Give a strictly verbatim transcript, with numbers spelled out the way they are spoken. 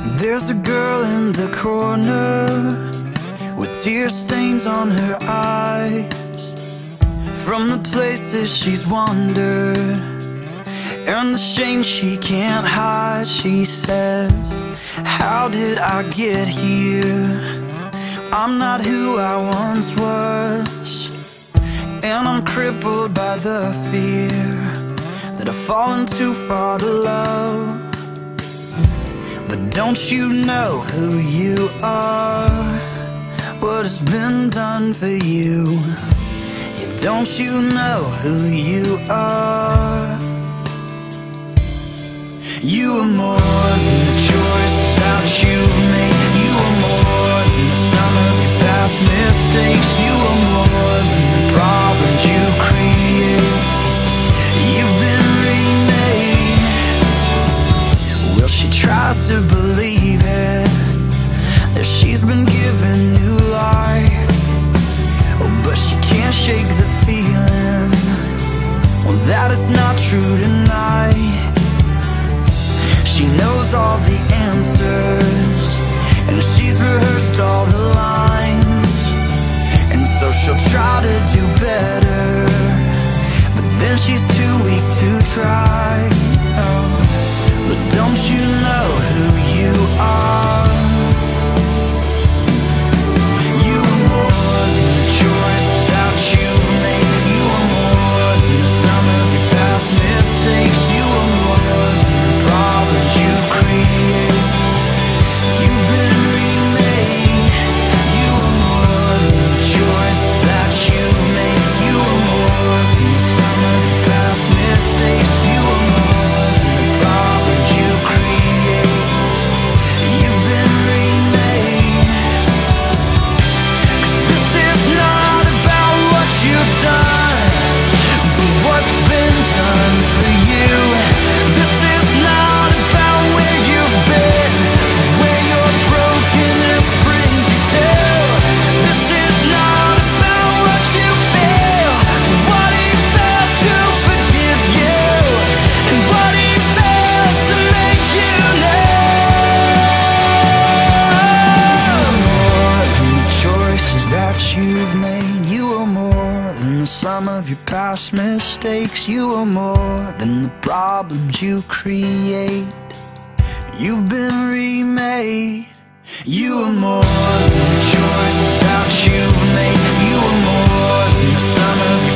There's a girl in the corner with tear stains on her eyes from the places she's wandered and the shame she can't hide. She says, how did I get here? I'm not who I once was, and I'm crippled by the fear that I've fallen too far to love. But don't you know who you are? What has been done for you? Yeah, don't you know who you are? You are more than the choices that you've made. You are more than the sum of your past mistakes. You are more than the problems you create. You've been remade. Well, she tries to believe it, that she's been given new life. Oh, but she can't shake the feeling, well, that it's not true tonight. She knows all the answers, and she's rehearsed all the lines, and so she'll try to do better, but then she's too weak to try. Oh, but don't you know who you are? You are more than the choices that you've made. You are more than the sum of your past mistakes. You are more than the problems you create. You've been remade. You are more than the choices that you've made. You are more than the sum of your past mistakes. You are more than the problems you create. You've been remade. 'Cause this is not about what you've done, but what's been done for you. This is not about where you've been, but where your brokenness brings you to. This is not about what you feel, but what he felt to forgive you, and what he felt to make you know. More than the choices that you've made. You are more than the sum of your past mistakes. You are more than the problems you create. You've been remade. You are more than the choices that you've made. You are more than the sum of your